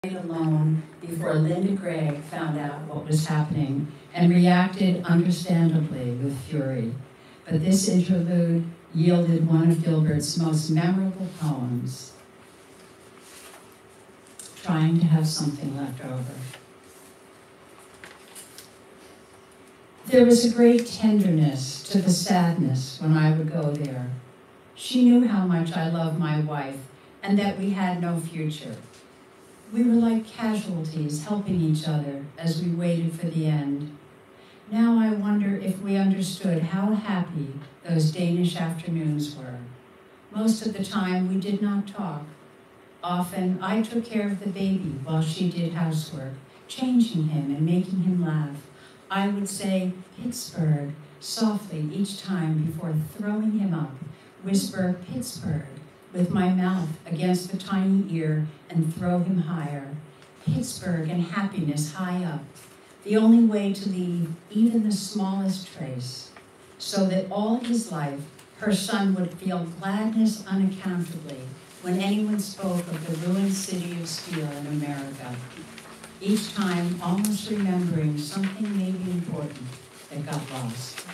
alone before Linda Gregg found out what was happening and reacted understandably with fury. But this interlude yielded one of Gilbert's most memorable poems, Trying to Have Something Left Over. There was a great tenderness to the sadness when I would go there. She knew how much I loved my wife and that we had no future. We were like casualties helping each other as we waited for the end. Now I wonder if we understood how happy those Danish afternoons were. Most of the time we did not talk. Often I took care of the baby while she did housework, changing him and making him laugh. I would say, Pittsburgh, softly each time before throwing him up, whisper, Pittsburgh, with my mouth against the tiny ear and throw him higher. Pittsburgh and happiness high up, the only way to leave even the smallest trace, so that all his life her son would feel gladness unaccountably when anyone spoke of the ruined city of steel in America, each time almost remembering something maybe important that got lost.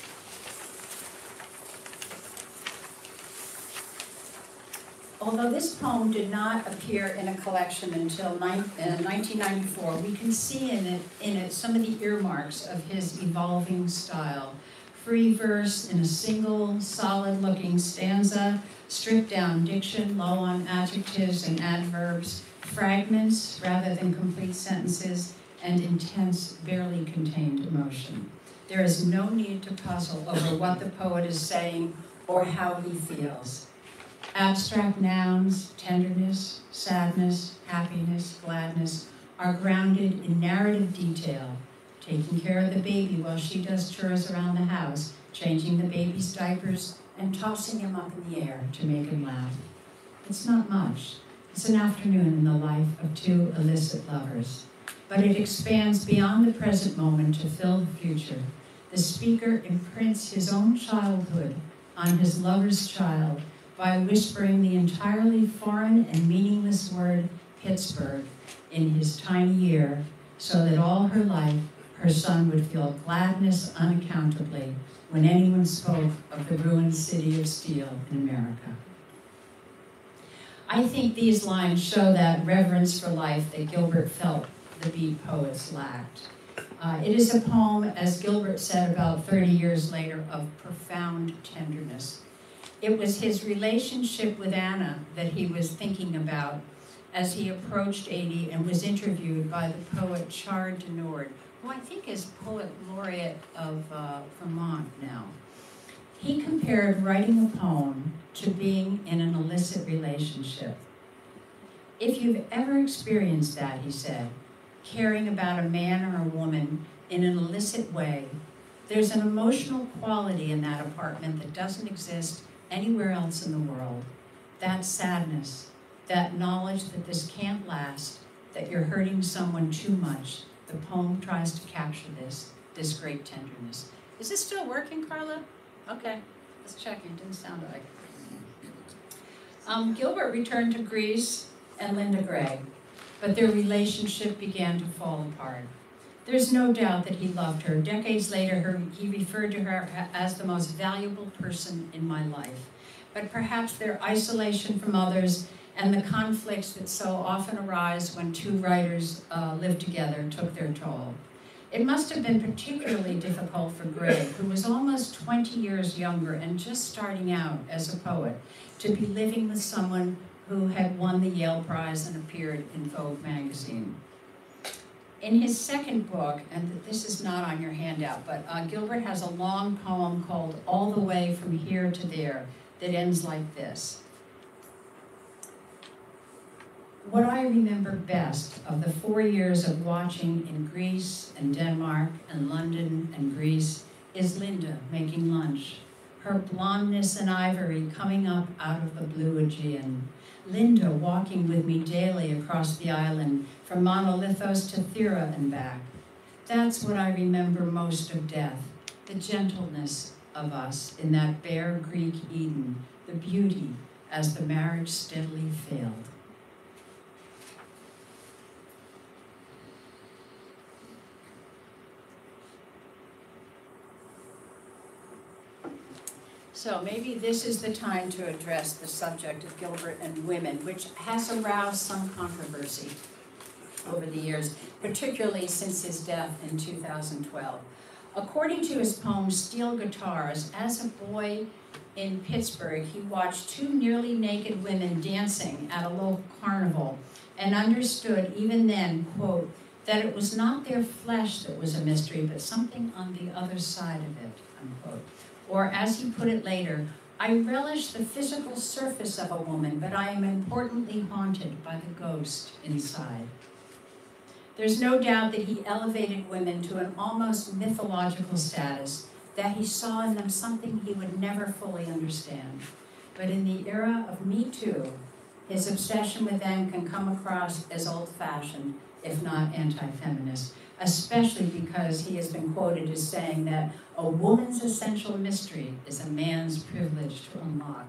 Although this poem did not appear in a collection until 1994, we can see in it some of the earmarks of his evolving style. Free verse in a single, solid-looking stanza, stripped-down diction, low on adjectives and adverbs, fragments rather than complete sentences, and intense, barely contained emotion. There is no need to puzzle over what the poet is saying or how he feels. Abstract nouns, tenderness, sadness, happiness, gladness, are grounded in narrative detail, taking care of the baby while she does chores around the house, changing the baby's diapers, and tossing him up in the air to make him laugh. It's not much. It's an afternoon in the life of two illicit lovers. But it expands beyond the present moment to fill the future. The speaker imprints his own childhood on his lover's child by whispering the entirely foreign and meaningless word Pittsburgh in his tiny ear, so that all her life her son would feel gladness unaccountably when anyone spoke of the ruined city of steel in America. I think these lines show that reverence for life that Gilbert felt the Beat poets lacked. It is a poem, as Gilbert said about 30 years later, of profound tenderness. It was his relationship with Anna that he was thinking about as he approached 80 and was interviewed by the poet Chard de Nord, who I think is poet laureate of Vermont now. He compared writing a poem to being in an illicit relationship. If you've ever experienced that, he said, caring about a man or a woman in an illicit way, there's an emotional quality in that apartment that doesn't exist anywhere else in the world. That sadness, that knowledge that this can't last, that you're hurting someone too much. The poem tries to capture this great tenderness. Is this still working, Carla? Okay, let's check. It didn't sound like it. Gilbert returned to Greece and Linda Gregg, but their relationship began to fall apart. There's no doubt that he loved her. Decades later, he referred to her as the most valuable person in my life. But perhaps their isolation from others and the conflicts that so often arise when two writers live together took their toll. It must have been particularly difficult for Gregg, who was almost 20 years younger and just starting out as a poet, to be living with someone who had won the Yale Prize and appeared in Vogue magazine. In his second book, and this is not on your handout, but Gilbert has a long poem called All the Way from Here to There that ends like this. What I remember best of the 4 years of watching in Greece and Denmark and London and Greece is Linda making lunch, her blondness and ivory coming up out of the blue Aegean. Linda walking with me daily across the island from Monolithos to Thera and back. That's what I remember most of death, the gentleness of us in that bare Greek Eden, the beauty as the marriage steadily failed. So maybe this is the time to address the subject of Gilbert and women, which has aroused some controversy over the years, particularly since his death in 2012. According to his poem, Steel Guitars, as a boy in Pittsburgh, he watched two nearly naked women dancing at a local carnival and understood even then, quote, that it was not their flesh that was a mystery, but something on the other side of it, unquote. Or as he put it later, I relish the physical surface of a woman, but I am importantly haunted by the ghost inside. There's no doubt that he elevated women to an almost mythological status, that he saw in them something he would never fully understand. But in the era of Me Too, his obsession with them can come across as old-fashioned, if not anti-feminist, especially because he has been quoted as saying that a woman's essential mystery is a man's privilege to unlock.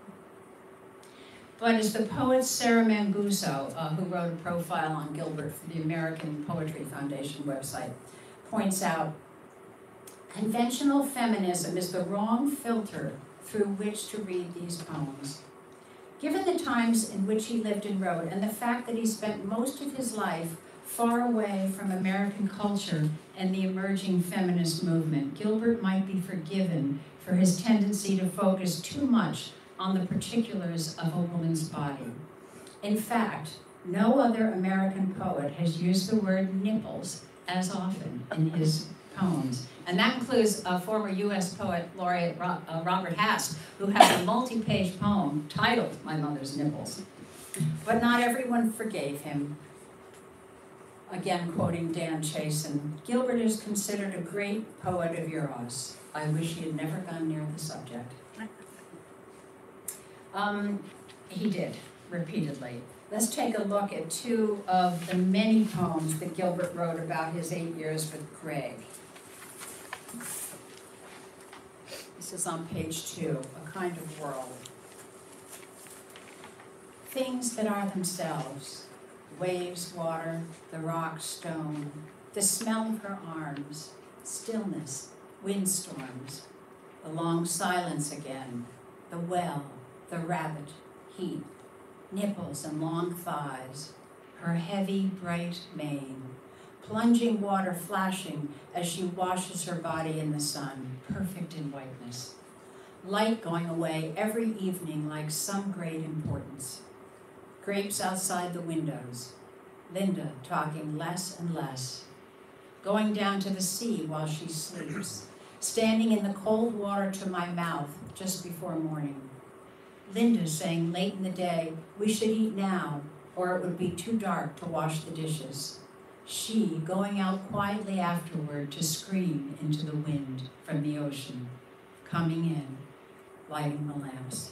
But as the poet Sarah Manguso, who wrote a profile on Gilbert for the American Poetry Foundation website, points out, conventional feminism is the wrong filter through which to read these poems. Given the times in which he lived and wrote, and the fact that he spent most of his life far away from American culture and the emerging feminist movement, Gilbert might be forgiven for his tendency to focus too much on the particulars of a woman's body. In fact, no other American poet has used the word nipples as often in his poems. And that includes a former U.S. poet laureate, Robert Hass, who has a multi-page poem titled My Mother's Nipples. But not everyone forgave him. Again, quoting Dan Chasen, Gilbert is considered a great poet of Eros. I wish he had never gone near the subject. He did, repeatedly. Let's take a look at two of the many poems that Gilbert wrote about his 8 years with Greg. This is on page 2, A Kind of World. Things that are themselves, waves, water, the rock, stone, the smell of her arms, stillness, windstorms, the long silence again, the well, the rabbit, heat, nipples and long thighs, her heavy, bright mane, plunging water flashing as she washes her body in the sun, perfect in whiteness. Light going away every evening like some great importance. Grapes outside the windows. Linda talking less and less. Going down to the sea while she sleeps. Standing in the cold water to my mouth just before morning. Linda saying late in the day, we should eat now, or it would be too dark to wash the dishes. She going out quietly afterward to scream into the wind from the ocean, coming in, lighting the lamps.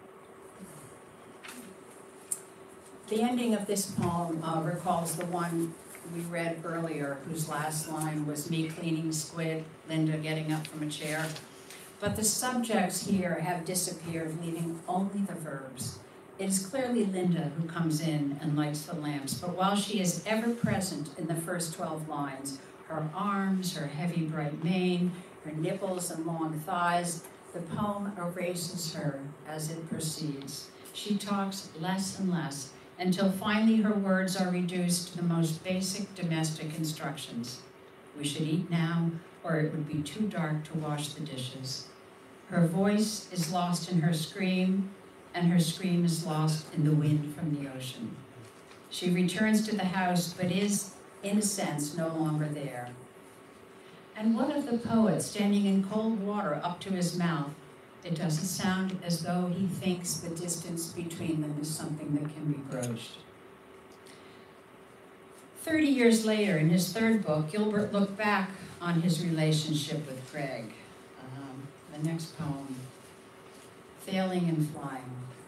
The ending of this poem recalls the one we read earlier, whose last line was me cleaning squid, Linda getting up from a chair. But the subjects here have disappeared, leaving only the verbs. It is clearly Linda who comes in and lights the lamps, but while she is ever present in the first 12 lines, her arms, her heavy bright mane, her nipples and long thighs, the poem erases her as it proceeds. She talks less and less, until finally her words are reduced to the most basic domestic instructions. We should eat now, or it would be too dark to wash the dishes. Her voice is lost in her scream, and her scream is lost in the wind from the ocean. She returns to the house, but is, in a sense, no longer there. And what of the poet standing in cold water up to his mouth? It doesn't sound as though he thinks the distance between them is something that can be broached. 30 years later, in his third book, Gilbert looked back on his relationship with Greg. The next poem, Failing and Flying.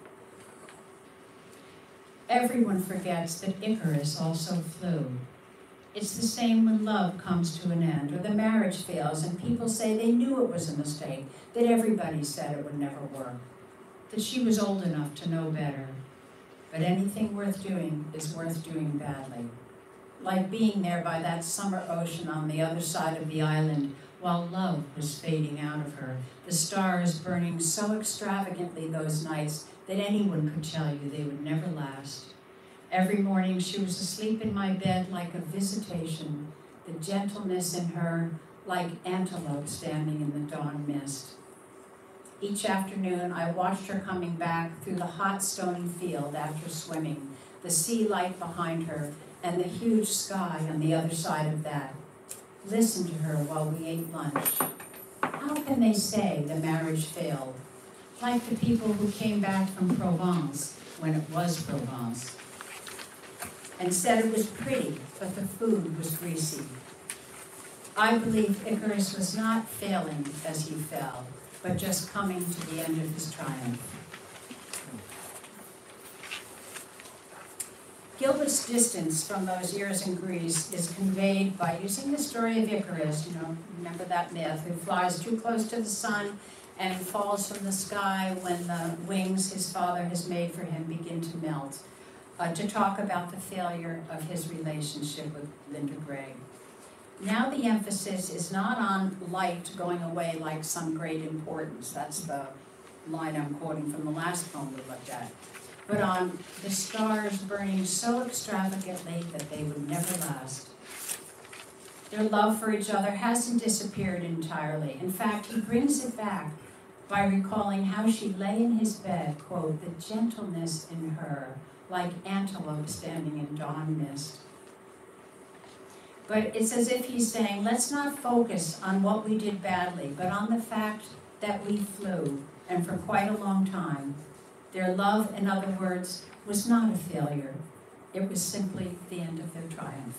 Everyone forgets that Icarus also flew. It's the same when love comes to an end, or the marriage fails and people say they knew it was a mistake, that everybody said it would never work, that she was old enough to know better. But anything worth doing is worth doing badly. Like being there by that summer ocean on the other side of the island, while love was fading out of her, the stars burning so extravagantly those nights that anyone could tell you they would never last. Every morning she was asleep in my bed like a visitation, the gentleness in her like antelope standing in the dawn mist. Each afternoon I watched her coming back through the hot stony field after swimming, the sea light behind her and the huge sky on the other side of that. Listened to her while we ate lunch. How can they say the marriage failed? Like the people who came back from Provence when it was Provence, and said it was pretty, but the food was greasy. I believe Icarus was not failing as he fell, but just coming to the end of his triumph. Gilbert's distance from those years in Greece is conveyed by using the story of Icarus, remember that myth, who flies too close to the sun and falls from the sky when the wings his father has made for him begin to melt, to talk about the failure of his relationship with Linda Gray. Now the emphasis is not on light going away like some great importance, that's the line I'm quoting from the last poem we looked at, but on the stars burning so extravagantly that they would never last. Their love for each other hasn't disappeared entirely. In fact, he brings it back by recalling how she lay in his bed, quote, the gentleness in her, like antelope standing in dawn mist. But it's as if he's saying, let's not focus on what we did badly, but on the fact that we flew, and for quite a long time. Their love, in other words, was not a failure. It was simply the end of their triumph.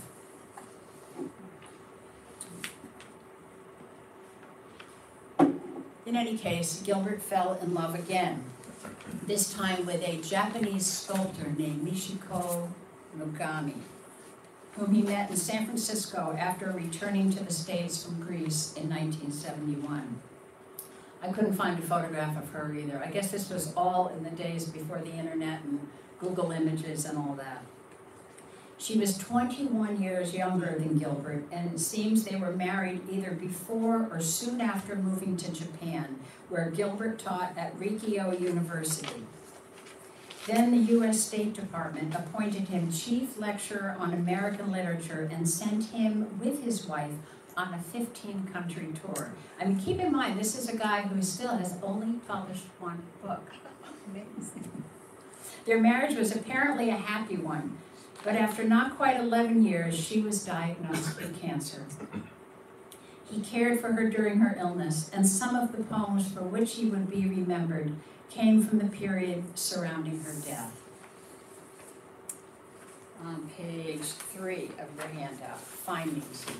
In any case, Gilbert fell in love again, this time with a Japanese sculptor named Michiko Nogami, whom he met in San Francisco after returning to the States from Greece in 1971. I couldn't find a photograph of her either. I guess this was all in the days before the internet and Google Images and all that. She was 21 years younger than Gilbert, and it seems they were married either before or soon after moving to Japan, where Gilbert taught at Rikyo University. Then the U.S. State Department appointed him chief lecturer on American literature and sent him with his wife on a 15-country tour. I mean, keep in mind, this is a guy who still has only published one book. Amazing. Their marriage was apparently a happy one, but after not quite 11 years, she was diagnosed with cancer. He cared for her during her illness, and some of the poems for which he would be remembered came from the period surrounding her death. On page 3 of your handout, finding something.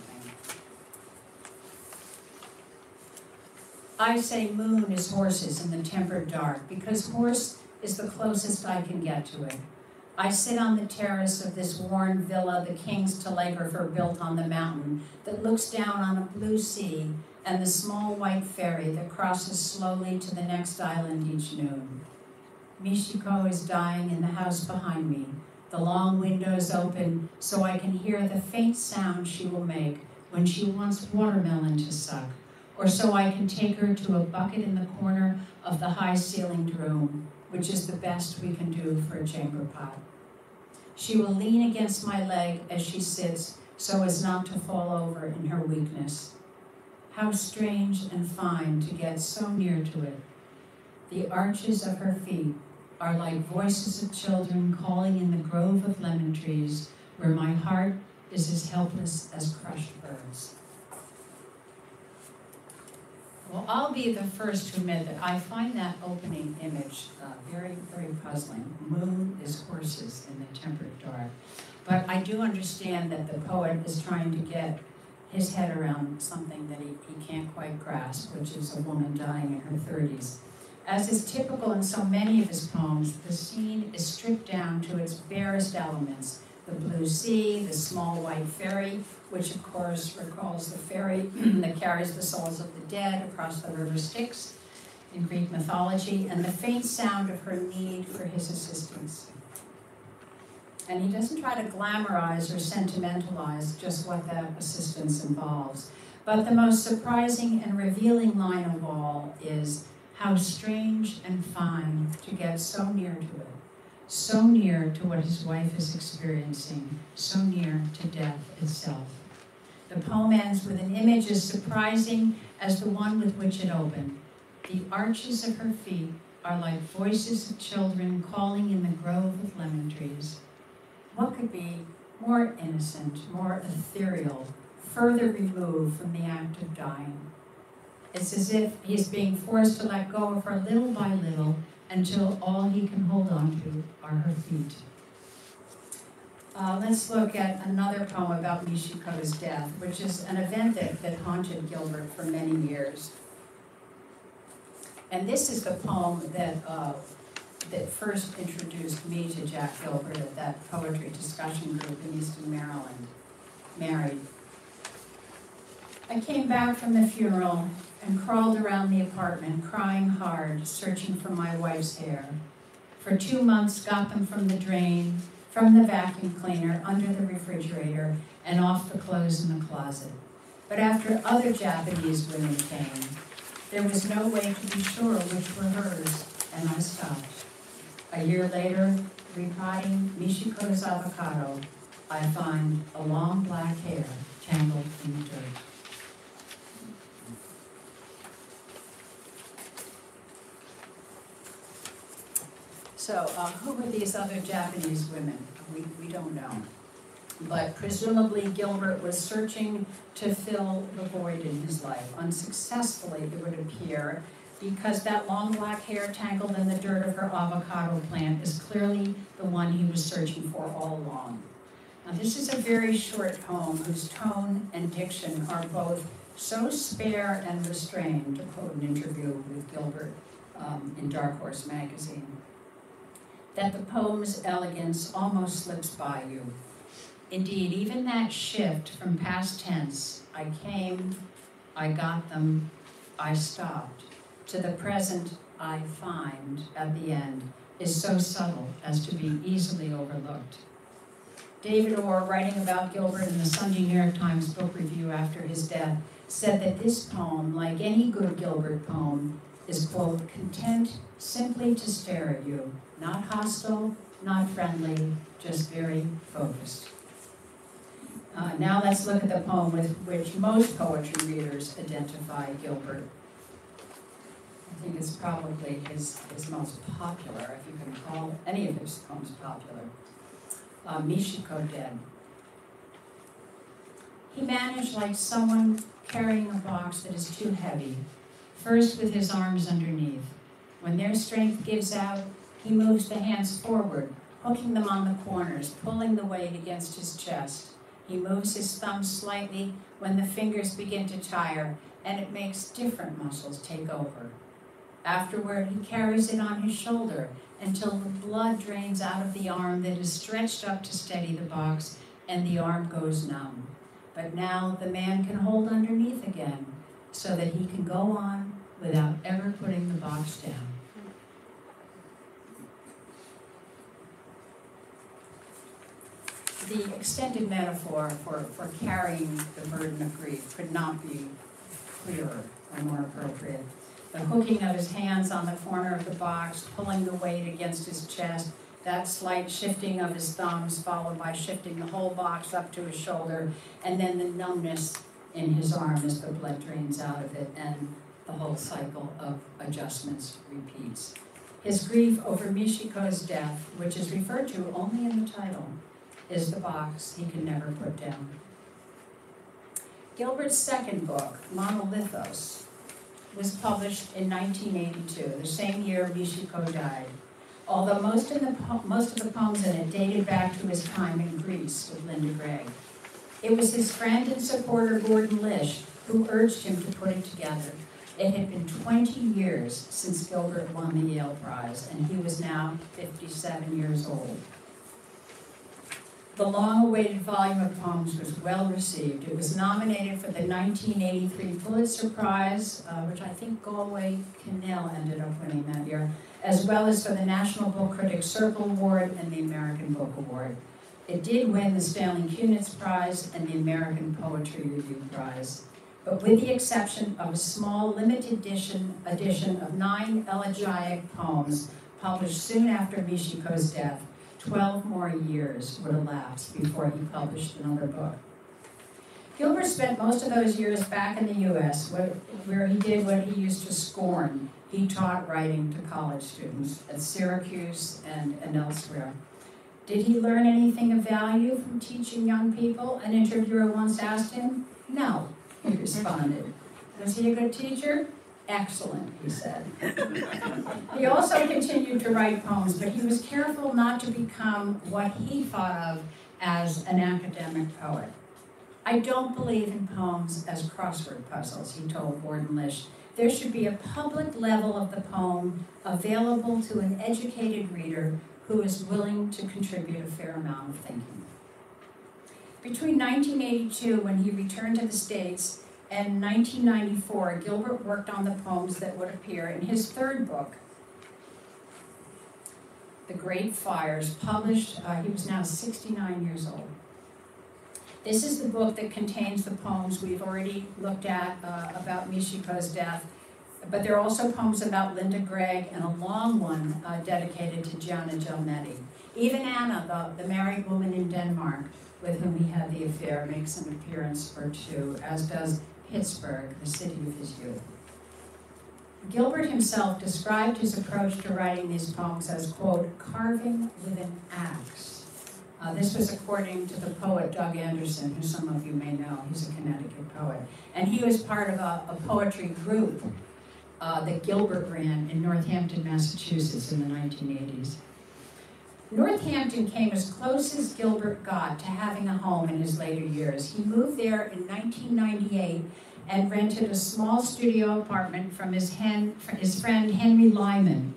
I say moon is horses in the tempered dark, because horse is the closest I can get to it. I sit on the terrace of this worn villa the king's telegrapher built on the mountain that looks down on a blue sea and the small white ferry that crosses slowly to the next island each noon. Michiko is dying in the house behind me, the long windows open so I can hear the faint sound she will make when she wants watermelon to suck, or so I can take her to a bucket in the corner of the high-ceilinged room, which is the best we can do for a chamber pot. She will lean against my leg as she sits so as not to fall over in her weakness. How strange and fine to get so near to it. The arches of her feet are like voices of children calling in the grove of lemon trees where my heart is as helpless as crushed birds. Well, I'll be the first to admit that I find that opening image very, very puzzling. Moon is horses in the tempered dark. But I do understand that the poet is trying to get his head around something that he can't quite grasp, which is a woman dying in her 30s. As is typical in so many of his poems, the scene is stripped down to its barest elements. The blue sea, the small white ferry, which of course recalls the ferry that carries the souls of the dead across the river Styx in Greek mythology, and the faint sound of her need for his assistance. And he doesn't try to glamorize or sentimentalize just what that assistance involves, But the most surprising and revealing line of all is, how strange and fine to get so near to it, so near to what his wife is experiencing, so near to death itself. The poem ends with an image as surprising as the one with which it opened. The arches of her feet are like voices of children calling in the grove of lemon trees. What could be more innocent, more ethereal, further removed from the act of dying? It's as if he's being forced to let go of her little by little until all he can hold on to are her feet. Let's look at another poem about Michiko's death, which is an event that haunted Gilbert for many years. And this is the poem that first introduced me to Jack Gilbert at that poetry discussion group in Easton, Maryland. Married. I came back from the funeral and crawled around the apartment, crying hard, searching for my wife's hair. For 2 months, got them from the drain, from the vacuum cleaner, under the refrigerator, and off the clothes in the closet. But after other Japanese women came, there was no way to be sure which were hers, and I stopped. A year later, repotting Michiko's avocado, I find a long black hair tangled in the dirt. So who were these other Japanese women? We don't know. But presumably Gilbert was searching to fill the void in his life. Unsuccessfully, it would appear, because that long black hair tangled in the dirt of her avocado plant is clearly the one he was searching for all along. Now, this is a very short poem whose tone and diction are both so spare and restrained, to quote an interview with Gilbert in Dark Horse magazine, that the poem's elegance almost slips by you. Indeed, even that shift from past tense, I came, I got them, I stopped, to the present, I find, at the end, is so subtle as to be easily overlooked. David Orr, writing about Gilbert in the Sunday New York Times book review after his death, said that this poem, like any good Gilbert poem, is, quote, content simply to stare at you, not hostile, not friendly, just very focused. Now let's look at the poem with which most poetry readers identify Gilbert. I think it's probably his most popular, if you can call any of his poems popular. Michiko Dead. He managed like someone carrying a box that is too heavy, first with his arms underneath. When their strength gives out, he moves the hands forward, hooking them on the corners, pulling the weight against his chest. He moves his thumbs slightly when the fingers begin to tire, and it makes different muscles take over. Afterward, he carries it on his shoulder until the blood drains out of the arm that is stretched up to steady the box, and the arm goes numb. But now the man can hold underneath again, so that he can go on without ever putting the box down. The extended metaphor for carrying the burden of grief could not be clearer or more appropriate. The hooking of his hands on the corner of the box, pulling the weight against his chest, that slight shifting of his thumbs, followed by shifting the whole box up to his shoulder, and then the numbness in his arm as the blood drains out of it, and the whole cycle of adjustments repeats. His grief over Michiko's death, which is referred to only in the title, is the box he can never put down. Gilbert's second book, Monolithos, was published in 1982, the same year Michiko died. Although most of the poems in it dated back to his time in Greece with Linda Gregg. It was his friend and supporter Gordon Lish who urged him to put it together. It had been 20 years since Gilbert won the Yale Prize, and he was now 57 years old. The long-awaited volume of poems was well received. It was nominated for the 1983 Pulitzer Prize, which I think Galway Cannell ended up winning that year, as well as for the National Book Critics Circle Award and the American Book Award. It did win the Stanley Kunitz Prize and the American Poetry Review Prize. but with the exception of a small limited edition of 9 elegiac poems published soon after Michiko's death, 12 more years would elapse before he published another book. Gilbert spent most of those years back in the U.S., where he did what he used to scorn. He taught writing to college students at Syracuse and elsewhere. Did he learn anything of value from teaching young people? An interviewer once asked him. No, he responded. Was he a good teacher? Excellent, he said. He also continued to write poems, but he was careful not to become what he thought of as an academic poet. I don't believe in poems as crossword puzzles, he told Gordon Lish. There should be a public level of the poem available to an educated reader who is willing to contribute a fair amount of thinking. Between 1982, when he returned to the States, and 1994, Gilbert worked on the poems that would appear in his third book, The Great Fires, published, he was now 69 years old. This is the book that contains the poems we've already looked at about Michiko's death, but there are also poems about Linda Gregg and a long one dedicated to Gianna Gelmetti. Even Anna, the married woman in Denmark with whom he had the affair, makes an appearance or two, as does Pittsburgh, the city of his youth. Gilbert himself described his approach to writing these poems as, quote, carving with an axe. This was according to the poet Doug Anderson, who some of you may know. He's a Connecticut poet. And he was part of a poetry group that Gilbert ran in Northampton, Massachusetts in the 1980s. Northampton came as close as Gilbert got to having a home in his later years. He moved there in 1998 and rented a small studio apartment from his friend Henry Lyman.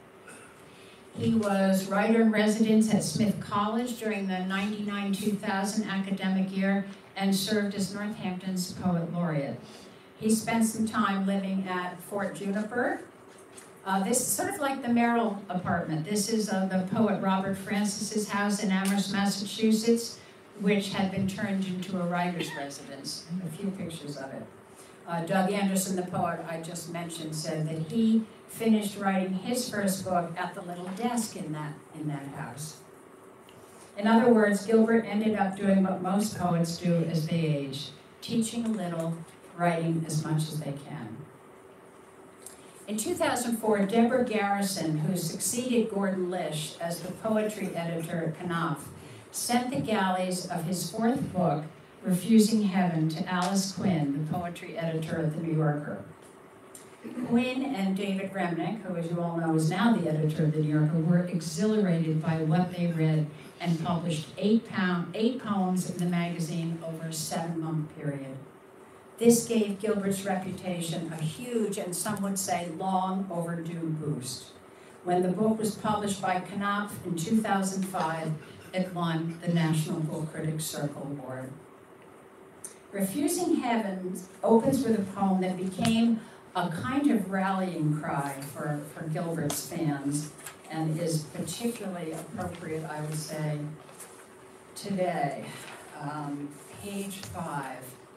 He was writer-in-residence at Smith College during the 99-2000 academic year and served as Northampton's poet laureate. He spent some time living at Fort Juniper. This is sort of like the Merrill apartment. This is the poet Robert Francis's house in Amherst, Massachusetts, which had been turned into a writer's residence. A few pictures of it. Doug Anderson, the poet I just mentioned, said that he finished writing his first book at the little desk in that house. In other words, Gilbert ended up doing what most poets do as they age, teaching a little, writing as much as they can. In 2004, Deborah Garrison, who succeeded Gordon Lish as the poetry editor at Knopf, sent the galleys of his fourth book, Refusing Heaven, to Alice Quinn, the poetry editor of The New Yorker. Quinn and David Remnick, who, as you all know, is now the editor of The New Yorker, were exhilarated by what they read and published 8 poems in the magazine over a 7-month period. This gave Gilbert's reputation a huge, and some would say long overdue boost. When the book was published by Knopf in 2005, it won the National Book Critics Circle Award. Refusing Heaven opens with a poem that became a kind of rallying cry for Gilbert's fans, and is particularly appropriate, I would say, today. Page 5.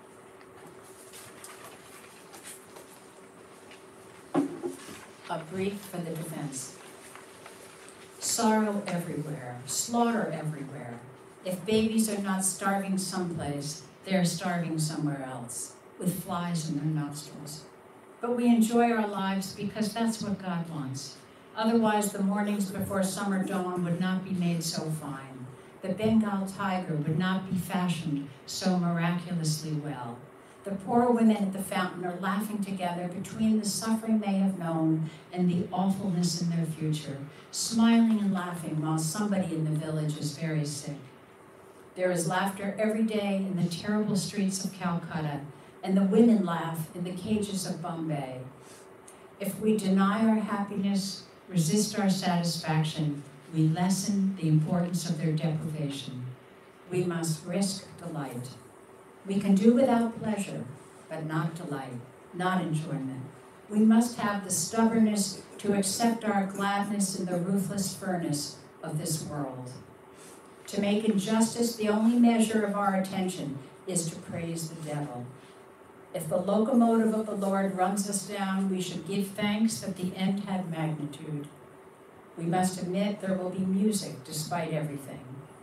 A brief for the defense. Sorrow everywhere, slaughter everywhere. If babies are not starving someplace, they're starving somewhere else, with flies in their nostrils. But we enjoy our lives because that's what God wants. Otherwise, the mornings before summer dawn would not be made so fine. The Bengal tiger would not be fashioned so miraculously well. The poor women at the fountain are laughing together between the suffering they have known and the awfulness in their future, smiling and laughing while somebody in the village is very sick. There is laughter every day in the terrible streets of Calcutta, and the women laugh in the cages of Bombay. If we deny our happiness, resist our satisfaction, we lessen the importance of their deprivation. We must risk delight. We can do without pleasure, but not delight, not enjoyment. We must have the stubbornness to accept our gladness in the ruthless furnace of this world. To make injustice the only measure of our attention is to praise the devil. If the locomotive of the Lord runs us down, we should give thanks that the end had magnitude. We must admit there will be music despite everything.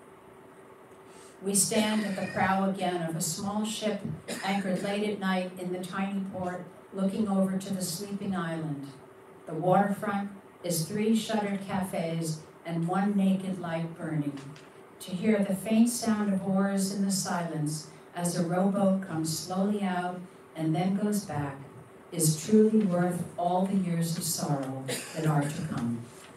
We stand at the prow again of a small ship anchored late at night in the tiny port, looking over to the sleeping island. The waterfront is 3 shuttered cafes and 1 naked light burning. To hear the faint sound of oars in the silence as a rowboat comes slowly out and then goes back is truly worth all the years of sorrow that are to come.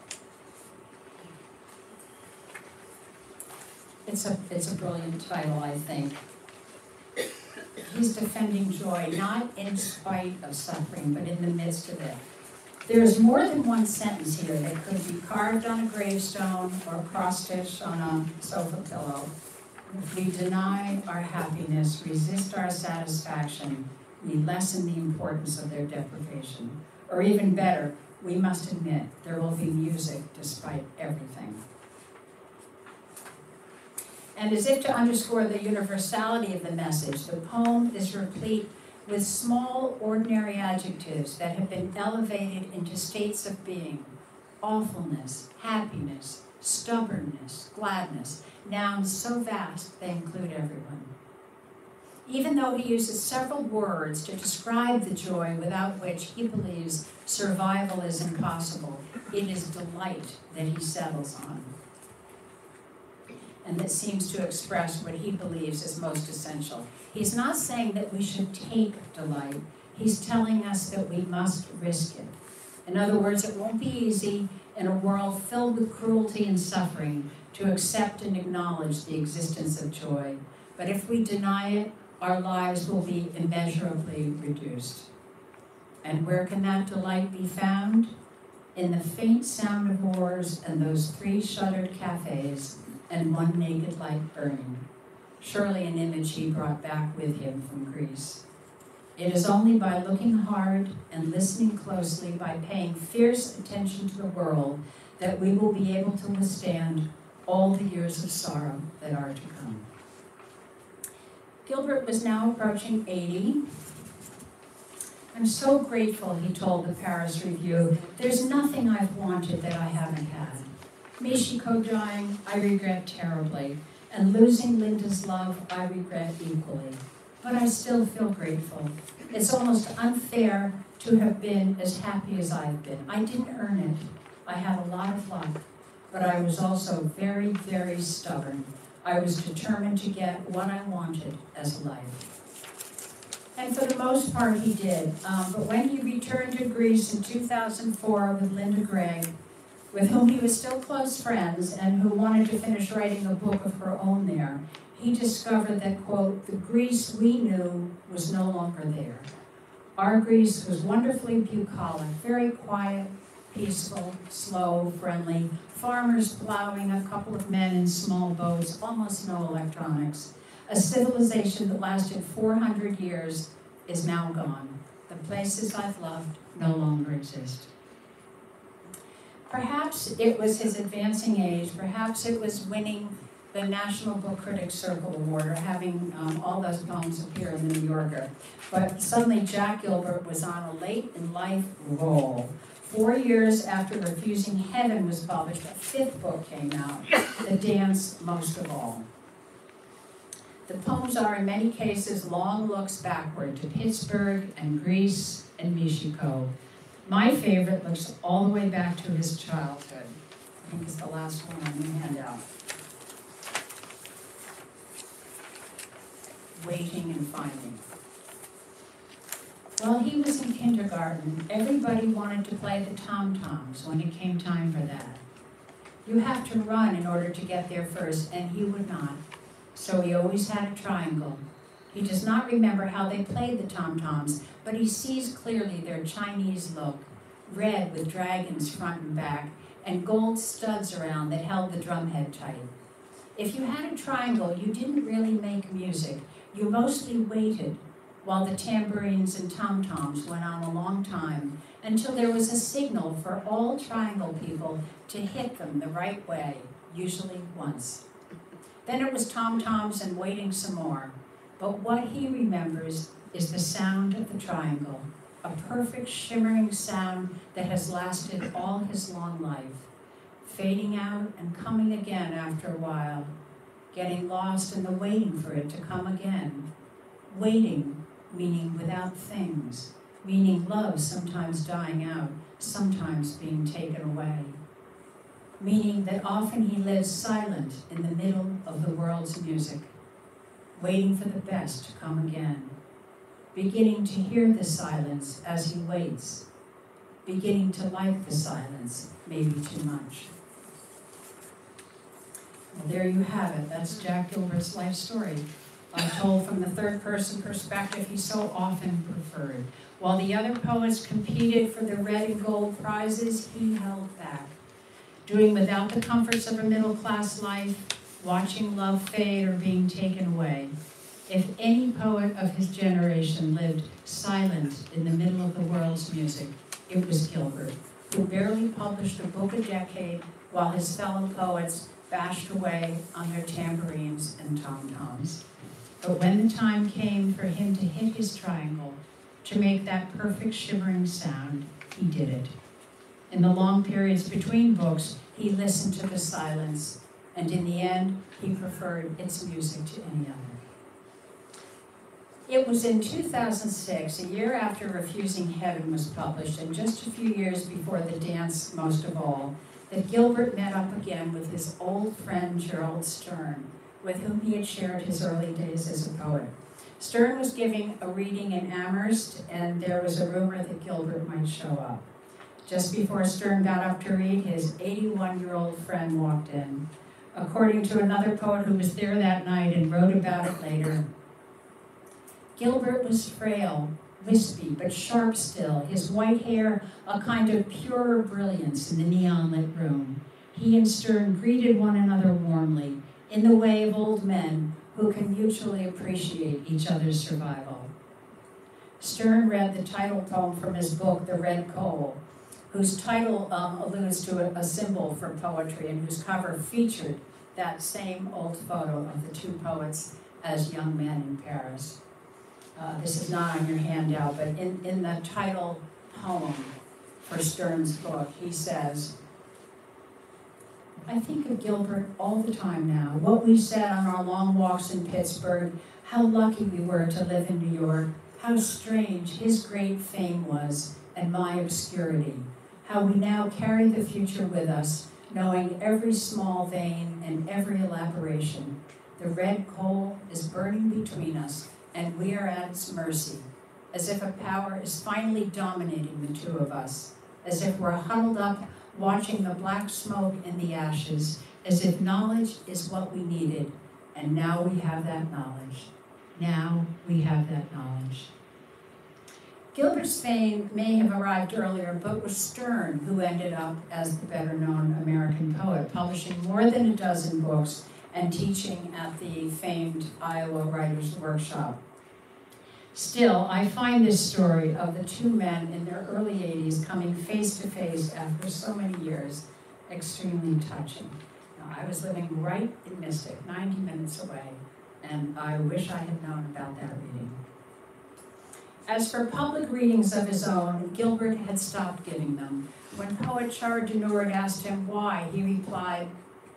It's a brilliant title, I think. He's defending joy, not in spite of suffering, but in the midst of it. There is more than one sentence here that could be carved on a gravestone or cross-stitched on a sofa pillow. If we deny our happiness, resist our satisfaction, we lessen the importance of their deprivation. Or even better, we must admit there will be music despite everything. And as if to underscore the universality of the message, the poem is replete with small, ordinary adjectives that have been elevated into states of being: awfulness, happiness, stubbornness, gladness, nouns so vast they include everyone. Even though he uses several words to describe the joy without which he believes survival is impossible, it is delight that he settles on, and that seems to express what he believes is most essential. He's not saying that we should take delight. He's telling us that we must risk it. In other words, it won't be easy in a world filled with cruelty and suffering to accept and acknowledge the existence of joy. But if we deny it, our lives will be immeasurably reduced. And where can that delight be found? In the faint sound of oars and those 3 shuttered cafes and 1 naked light burning. Surely an image he brought back with him from Greece. It is only by looking hard and listening closely, by paying fierce attention to the world, that we will be able to withstand all the years of sorrow that are to come. Gilbert was now approaching 80. I'm so grateful, he told the Paris Review. There's nothing I've wanted that I haven't had. Michiko dying, I regret terribly, and losing Linda's love, I regret equally. But I still feel grateful. It's almost unfair to have been as happy as I've been. I didn't earn it. I had a lot of luck, but I was also very, very stubborn. I was determined to get what I wanted as a life. And for the most part, he did. But when he returned to Greece in 2004 with Linda Gregg, with whom he was still close friends and who wanted to finish writing a book of her own there, he discovered that, quote, the Greece we knew was no longer there. Our Greece was wonderfully bucolic, very quiet, peaceful, slow, friendly, farmers plowing, a couple of men in small boats, almost no electronics. A civilization that lasted 400 years is now gone. The places I've loved no longer exist. Perhaps it was his advancing age, perhaps it was winning the National Book Critics Circle Award, or having all those poems appear in the New Yorker. But suddenly Jack Gilbert was on a late-in-life roll. 4 years after Refusing Heaven was published, a 5th book came out, The Dance most of all. The poems are, in many cases, long looks backward to Pittsburgh and Greece and Michiko. My favorite looks all the way back to his childhood. I think it's the last one on the handout. Waiting and finding. While he was in kindergarten, everybody wanted to play the tom-toms when it came time for that. You have to run in order to get there first, and he would not. So he always had a triangle. He does not remember how they played the tom-toms, but he sees clearly their Chinese look, red with dragons front and back, and gold studs around that held the drumhead tight. If you had a triangle, you didn't really make music. You mostly waited while the tambourines and tom-toms went on a long time until there was a signal for all triangle people to hit them the right way, usually once. Then it was tom-toms and waiting some more. But what he remembers is the sound of the triangle, a perfect shimmering sound that has lasted all his long life, fading out and coming again after a while, getting lost in the waiting for it to come again. Waiting, meaning without things, meaning love sometimes dying out, sometimes being taken away. Meaning that often he lives silent in the middle of the world's music, waiting for the best to come again, beginning to hear the silence as he waits, beginning to like the silence, maybe too much. Well, there you have it. That's Jack Gilbert's life story, told from the third-person perspective he so often preferred. While the other poets competed for the red and gold prizes, he held back, doing without the comforts of a middle-class life, watching love fade or being taken away. If any poet of his generation lived silent in the middle of the world's music, it was Gilbert, who barely published a book a decade while his fellow poets bashed away on their tambourines and tom-toms. But when the time came for him to hit his triangle, to make that perfect shimmering sound, he did it. In the long periods between books, he listened to the silence, and in the end, he preferred its music to any other. It was in 2006, a year after Refusing Heaven was published, and just a few years before The Dance Most of All, that Gilbert met up again with his old friend Gerald Stern, with whom he had shared his early days as a poet. Stern was giving a reading in Amherst, and there was a rumor that Gilbert might show up. Just before Stern got up to read, his 81-year-old friend walked in. According to another poet who was there that night and wrote about it later, Gilbert was frail, wispy, but sharp still, his white hair a kind of purer brilliance in the neon-lit room. He and Stern greeted one another warmly, in the way of old men who can mutually appreciate each other's survival. Stern read the title poem from his book, The Red Coal, whose title alludes to a symbol for poetry and whose cover featured that same old photo of the two poets as young men in Paris. This is not on your handout, but in the title poem for Stern's book, he says, I think of Gilbert all the time now, what we said on our long walks in Pittsburgh, how lucky we were to live in New York, how strange his great fame was and my obscurity, how we now carry the future with us, knowing every small vein and every elaboration. The red coal is burning between us, and we are at its mercy, as if a power is finally dominating the two of us, as if we're huddled up watching the black smoke in the ashes, as if knowledge is what we needed, and now we have that knowledge. Now we have that knowledge. Gilbert's fame may have arrived earlier, but was Stern who ended up as the better-known American poet, publishing more than a dozen books and teaching at the famed Iowa Writers' Workshop. Still, I find this story of the two men in their early 80s coming face to face after so many years extremely touching. Now, I was living right in Mystic, 90 minutes away, and I wish I had known about that reading. As for public readings of his own, Gilbert had stopped giving them. When poet Char Denord asked him why, he replied,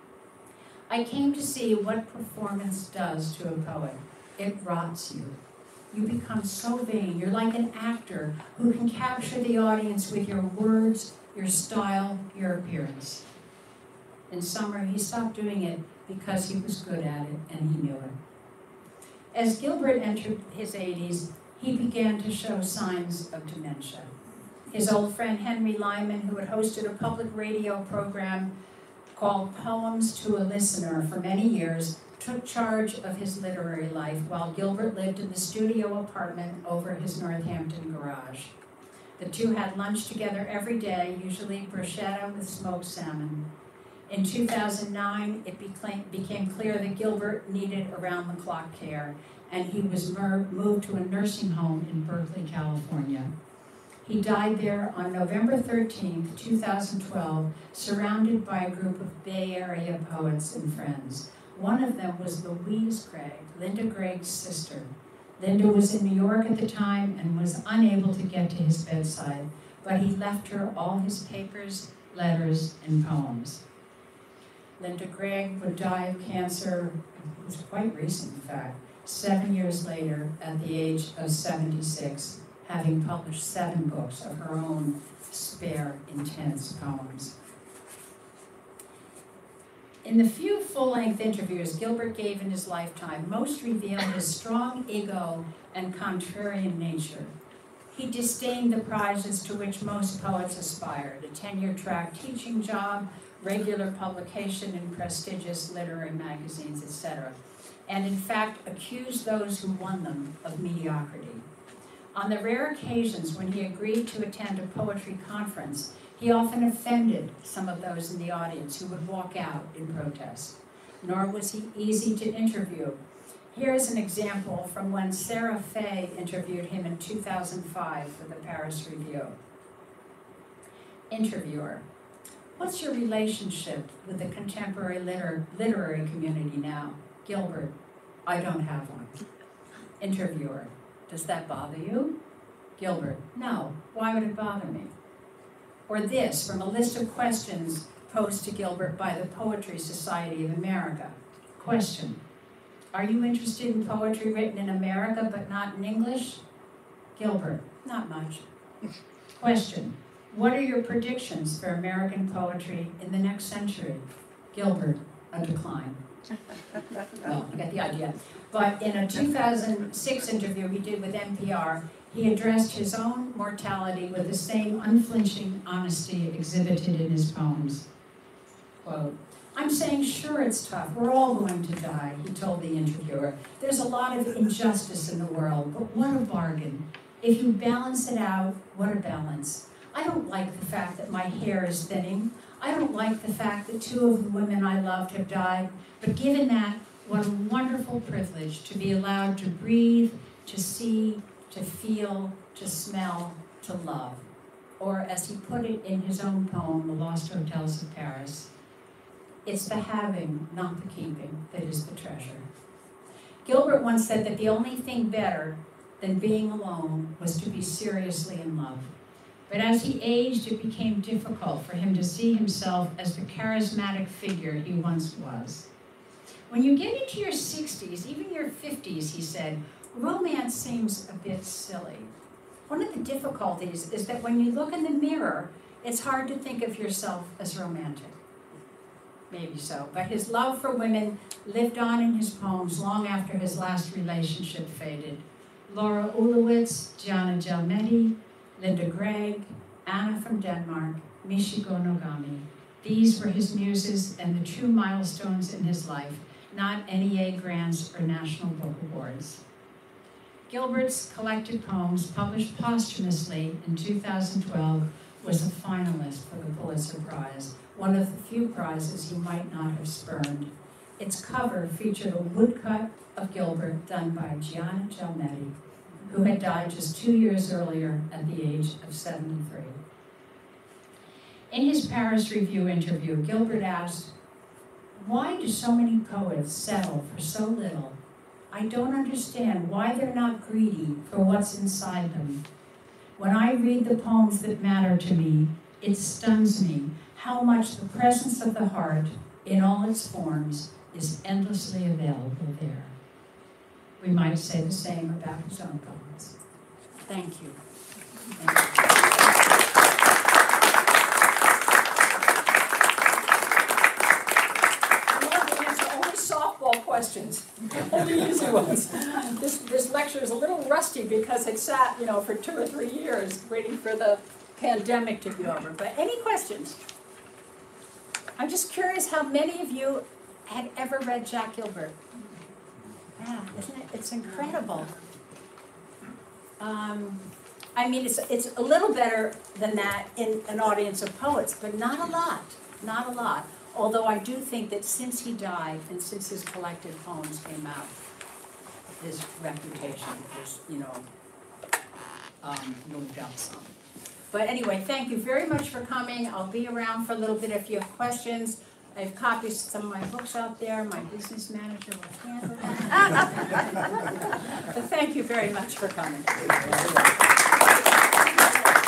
I came to see what performance does to a poet. It rots you. You become so vain. You're like an actor who can capture the audience with your words, your style, your appearance. In summer, he stopped doing it because he was good at it and he knew it. As Gilbert entered his 80s, he began to show signs of dementia. His old friend Henry Lyman, who had hosted a public radio program called Poems to a Listener for many years, took charge of his literary life while Gilbert lived in the studio apartment over his Northampton garage. The two had lunch together every day, usually bruschetta with smoked salmon. In 2009, it became clear that Gilbert needed around-the-clock care, and he was moved to a nursing home in Berkeley, California. He died there on November 13, 2012, surrounded by a group of Bay Area poets and friends. One of them was Louise Gregg, Linda Gregg's sister. Linda was in New York at the time and was unable to get to his bedside, but he left her all his papers, letters, and poems. Linda Gregg would die of cancer, it was quite recent in fact, 7 years later at the age of 76, having published 7 books of her own spare, intense poems. In the few full-length interviews Gilbert gave in his lifetime, most reveal his strong ego and contrarian nature. He disdained the prizes to which most poets aspired, a tenure-track teaching job, regular publication in prestigious literary magazines, etc., and in fact accused those who won them of mediocrity. On the rare occasions when he agreed to attend a poetry conference, he often offended some of those in the audience who would walk out in protest. Nor was he easy to interview. Here's an example from when Sarah Fay interviewed him in 2005 for the Paris Review. Interviewer: what's your relationship with the contemporary literary community now? Gilbert: I don't have one. Interviewer: does that bother you? Gilbert: no, why would it bother me? Or this, from a list of questions posed to Gilbert by the Poetry Society of America. Question: are you interested in poetry written in America but not in English? Gilbert: not much. Question: what are your predictions for American poetry in the next century? Gilbert: a decline. Well, you get the idea. But in a 2006 interview he did with NPR, he addressed his own mortality with the same unflinching honesty exhibited in his poems. Quote: I'm saying sure it's tough, we're all going to die, he told the interviewer. There's a lot of injustice in the world, but what a bargain. If you balance it out, what a balance. I don't like the fact that my hair is thinning. I don't like the fact that 2 of the women I loved have died, but given that, what a wonderful privilege to be allowed to breathe, to see, to feel, to smell, to love. Or as he put it in his own poem, The Lost Hotels of Paris, it's the having, not the keeping, that is the treasure. Gilbert once said that the only thing better than being alone was to be seriously in love. But as he aged, it became difficult for him to see himself as the charismatic figure he once was. When you get into your 60s, even your 50s, he said, romance seems a bit silly. One of the difficulties is that when you look in the mirror, it's hard to think of yourself as romantic. Maybe so, but his love for women lived on in his poems long after his last relationship faded. Laura Ulowitz, Gianna Gelmetti, Linda Gregg, Anna from Denmark, Michiko Nogami. These were his muses and the true milestones in his life, not NEA grants or National Book Awards. Gilbert's collected poems, published posthumously in 2012, was a finalist for the Pulitzer Prize, one of the few prizes he might not have spurned. Its cover featured a woodcut of Gilbert done by Gianna Gelmetti, who had died just 2 years earlier at the age of 73. In his Paris Review interview, Gilbert asked, why do so many poets settle for so little? I don't understand why they're not greedy for what's inside them. When I read the poems that matter to me, it stuns me how much the presence of the heart, in all its forms, is endlessly available there. We might say the same about his own poems. Thank you. Thank you. Questions, only easy ones. This lecture is a little rusty because it sat, for 2 or 3 years waiting for the pandemic to be over. But any questions? I'm just curious how many of you had ever read Jack Gilbert. Yeah, isn't it? It's incredible. It's a little better than that in an audience of poets, but not a lot. Not a lot. Although I do think that since he died and since his collected poems came out, his reputation has, moved up some. But anyway, thank you very much for coming. I'll be around for a little bit if you have questions. I have copies of some of my books out there. My business manager will handle them. But thank you very much for coming.